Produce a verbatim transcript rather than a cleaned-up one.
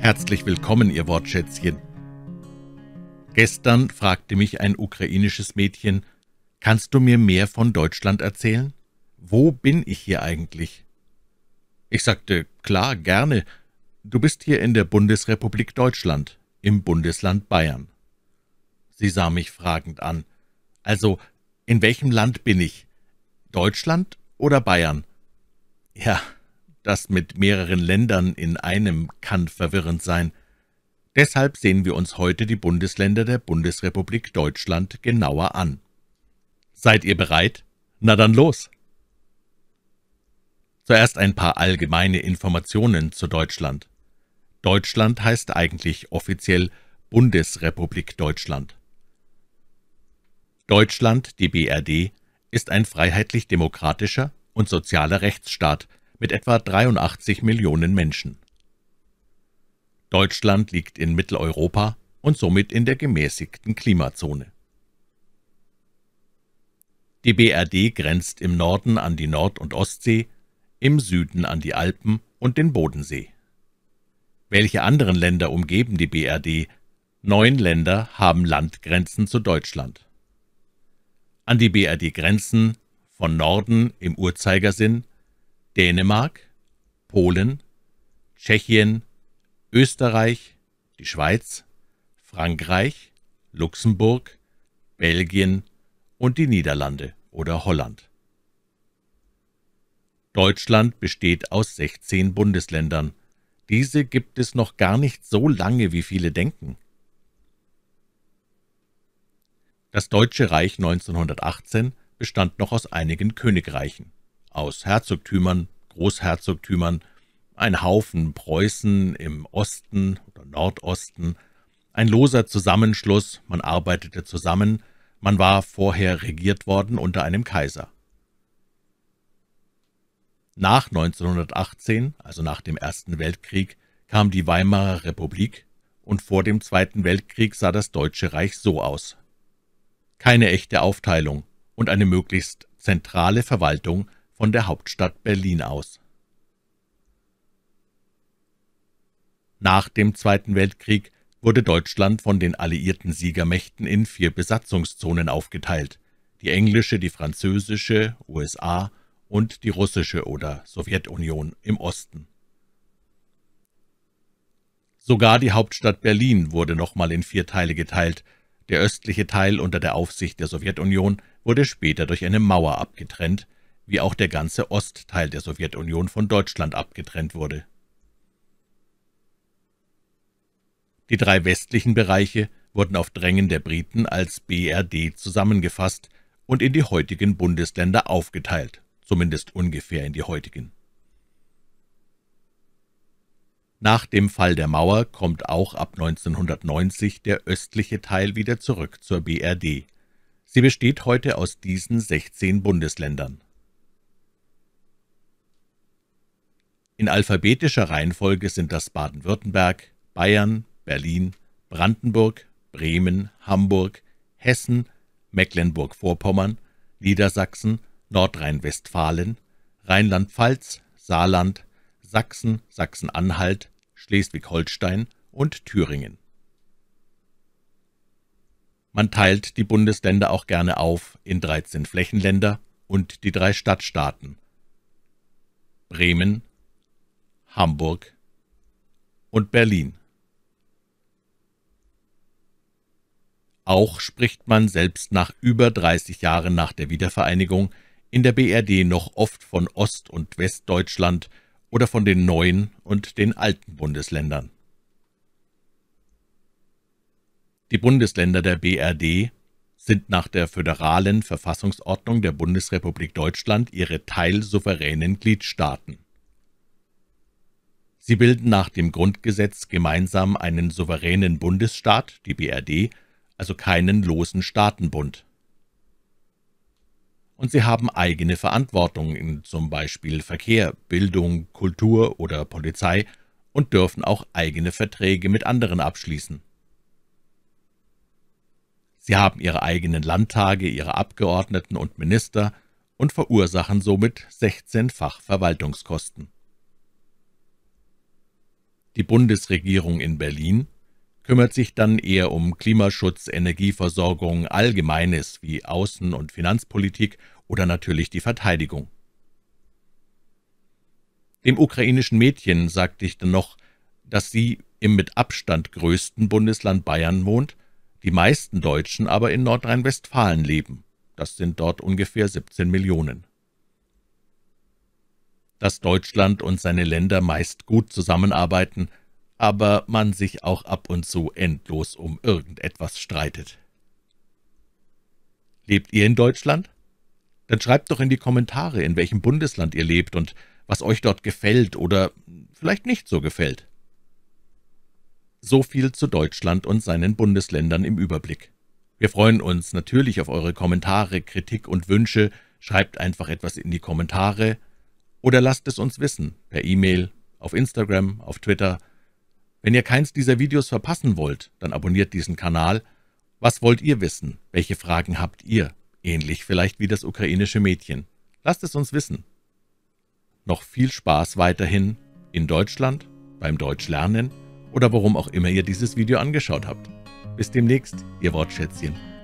Herzlich willkommen, Ihr Wortschätzchen. Gestern fragte mich ein ukrainisches Mädchen, »Kannst du mir mehr von Deutschland erzählen? Wo bin ich hier eigentlich?« Ich sagte, »Klar, gerne. Du bist hier in der Bundesrepublik Deutschland, im Bundesland Bayern.« Sie sah mich fragend an. »Also, in welchem Land bin ich? Deutschland oder Bayern?« Ja, das mit mehreren Ländern in einem kann verwirrend sein. Deshalb sehen wir uns heute die Bundesländer der Bundesrepublik Deutschland genauer an. Seid ihr bereit? Na dann los! Zuerst ein paar allgemeine Informationen zu Deutschland. Deutschland heißt eigentlich offiziell Bundesrepublik Deutschland. Deutschland, die B R D, ist ein freiheitlich-demokratischer und sozialer Rechtsstaat mit etwa dreiundachtzig Millionen Menschen. Deutschland liegt in Mitteleuropa und somit in der gemäßigten Klimazone. Die B R D grenzt im Norden an die Nord- und Ostsee, im Süden an die Alpen und den Bodensee. Welche anderen Länder umgeben die B R D? Neun Länder haben Landgrenzen zu Deutschland. An die B R D grenzen von Norden im Uhrzeigersinn Dänemark, Polen, Tschechien, Österreich, die Schweiz, Frankreich, Luxemburg, Belgien und die Niederlande oder Holland. Deutschland besteht aus sechzehn Bundesländern. Diese gibt es noch gar nicht so lange, wie viele denken. Das Deutsche Reich neunzehnhundertachtzehn bestand noch aus einigen Königreichen, aus Herzogtümern, Großherzogtümern, ein Haufen Preußen im Osten oder Nordosten, ein loser Zusammenschluss, man arbeitete zusammen, man war vorher regiert worden unter einem Kaiser. Nach neunzehnhundertachtzehn, also nach dem Ersten Weltkrieg, kam die Weimarer Republik, und vor dem Zweiten Weltkrieg sah das Deutsche Reich so aus. Keine echte Aufteilung und eine möglichst zentrale Verwaltung von der Hauptstadt Berlin aus. Nach dem Zweiten Weltkrieg wurde Deutschland von den alliierten Siegermächten in vier Besatzungszonen aufgeteilt: die englische, die französische, U S A und die russische oder Sowjetunion im Osten. Sogar die Hauptstadt Berlin wurde nochmal in vier Teile geteilt. Der östliche Teil unter der Aufsicht der Sowjetunion wurde später durch eine Mauer abgetrennt, wie auch der ganze Ostteil der Sowjetunion von Deutschland abgetrennt wurde. Die drei westlichen Bereiche wurden auf Drängen der Briten als B R D zusammengefasst und in die heutigen Bundesländer aufgeteilt, zumindest ungefähr in die heutigen. Nach dem Fall der Mauer kommt auch ab neunzehnhundertneunzig der östliche Teil wieder zurück zur B R D. Sie besteht heute aus diesen sechzehn Bundesländern. In alphabetischer Reihenfolge sind das Baden-Württemberg, Bayern, Berlin, Brandenburg, Bremen, Hamburg, Hessen, Mecklenburg-Vorpommern, Niedersachsen, Nordrhein-Westfalen, Rheinland-Pfalz, Saarland, Sachsen, Sachsen-Anhalt, Schleswig-Holstein und Thüringen. Man teilt die Bundesländer auch gerne auf in dreizehn Flächenländer und die drei Stadtstaaten Bremen, Hamburg und Berlin. Auch spricht man selbst nach über dreißig Jahren nach der Wiedervereinigung in der B R D noch oft von Ost- und Westdeutschland oder von den neuen und den alten Bundesländern. Die Bundesländer der B R D sind nach der föderalen Verfassungsordnung der Bundesrepublik Deutschland ihre teilsouveränen Gliedstaaten. Sie bilden nach dem Grundgesetz gemeinsam einen souveränen Bundesstaat, die B R D, also keinen losen Staatenbund. Und sie haben eigene Verantwortung in zum Beispiel Verkehr, Bildung, Kultur oder Polizei und dürfen auch eigene Verträge mit anderen abschließen. Sie haben ihre eigenen Landtage, ihre Abgeordneten und Minister und verursachen somit sechzehnfach Verwaltungskosten. Die Bundesregierung in Berlin kümmert sich dann eher um Klimaschutz, Energieversorgung, Allgemeines wie Außen- und Finanzpolitik oder natürlich die Verteidigung. Dem ukrainischen Mädchen sagte ich dann noch, dass sie im mit Abstand größten Bundesland Bayern wohnt, die meisten Deutschen aber in Nordrhein-Westfalen leben. Das sind dort ungefähr siebzehn Millionen. Dass Deutschland und seine Länder meist gut zusammenarbeiten, aber man sich auch ab und zu endlos um irgendetwas streitet. Lebt ihr in Deutschland? Dann schreibt doch in die Kommentare, in welchem Bundesland ihr lebt und was euch dort gefällt oder vielleicht nicht so gefällt. So viel zu Deutschland und seinen Bundesländern im Überblick. Wir freuen uns natürlich auf eure Kommentare, Kritik und Wünsche. Schreibt einfach etwas in die Kommentare oder lasst es uns wissen, per E-Mail, auf Instagram, auf Twitter. Wenn ihr keins dieser Videos verpassen wollt, dann abonniert diesen Kanal. Was wollt ihr wissen? Welche Fragen habt ihr? Ähnlich vielleicht wie das ukrainische Mädchen. Lasst es uns wissen. Noch viel Spaß weiterhin in Deutschland, beim Deutschlernen oder warum auch immer ihr dieses Video angeschaut habt. Bis demnächst, Ihr Wortschätzchen.